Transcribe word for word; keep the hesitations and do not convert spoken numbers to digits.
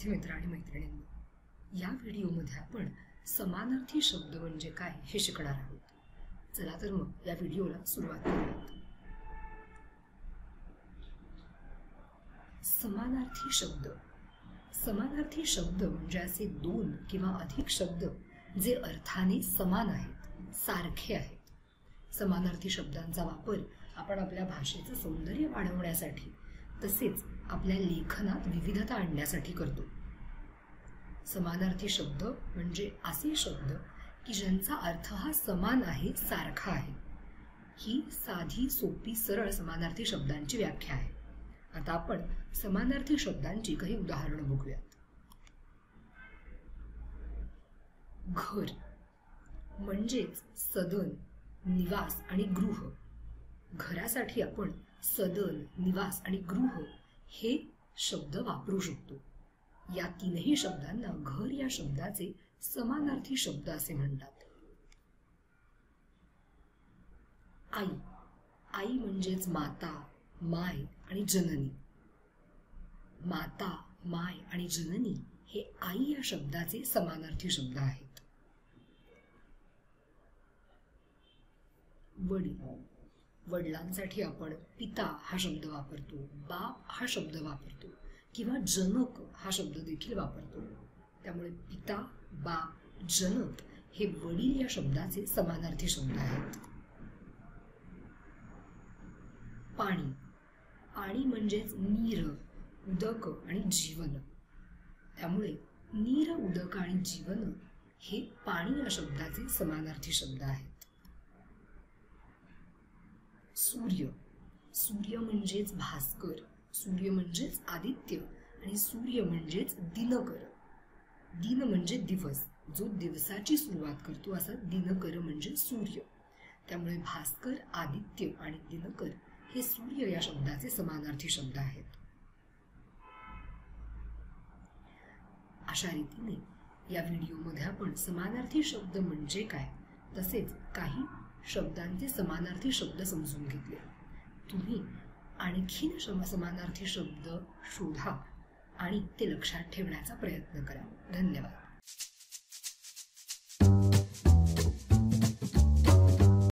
विद्यार्थी मित्र आणि मैत्रिणींनो, या व्हिडिओमध्ये आपण समानार्थी शब्द म्हणजे काय हे शिकणार आहोत. चला तर मग या व्हिडिओला सुरुवात करूयात. समानार्थी शब्द. समानार्थी शब्द म्हणजे असे दोन किंवा अधिक शब्द जे अर्थाने समान आहेत, सारखे आहेत. समानार्थी शब्दांचा वापर आपण आपल्या भाषेचं सौंदर्य वाढवण्यासाठी तसेच आपल्या लेखनात विविधता आणण्यासाठी करतो. समानार्थी शब्द म्हणजे असे शब्द की ज्यांचा अर्थ हा समान आहे, सारखा आहे. ही साधी सोपी सरळ समानार्थी शब्दांची व्याख्या आहे. आता आपण समानार्थी शब्दांची काही उदाहरणं बघूयात. घर म्हणजेच सदन, निवास आणि गृह. घरासाठी आपण सदन, निवास आणि गृह हे शब्द वापरू शकतो. या तीनही शब्दांना घर या शब्दाचे समानार्थी शब्द असे म्हणतात. आई. आई म्हणजेच माता, माय आणि जननी. माता, माय आणि जननी हे आई या शब्दाचे समानार्थी शब्द आहेत. वडील. वडिलांसाठी आपण पिता हा शब्द वापरतो, बाप हा शब्द वापरतो किंवा जनक हा शब्द देखील वापरतो. त्यामुळे पिता, बाप, जनक हे वडील या शब्दाचे समानार्थी शब्द आहेत. पाणी. पाणी म्हणजेच नीर, उदक आणि जीवन. त्यामुळे नीर, उदक आणि जीवन हे पाणी या शब्दाचे समानार्थी शब्द आहेत. सूर्य. सूर्य म्हणजेच भास्कर, सूर्य म्हणजेच आदित्य आणि सूर्य म्हणजेच दिनकर. दिन म्हणजे दिवस, जो दिवसाची सुरुवात करतो असा दिनकर म्हणजे सूर्य. त्यामुळे भास्कर, आदित्य आणि दिनकर हे सूर्य या शब्दाचे समानार्थी शब्द आहेत. अशा रीतीने या व्हिडिओमध्ये आपण समानार्थी शब्द म्हणजे काय तसेच काही शब्दांचे समानार्थी शब्द समजून घेतले. तुम्ही आणखीन समानार्थी शब्द शोधा आणि ते लक्षात ठेवण्याचा प्रयत्न करा. धन्यवाद.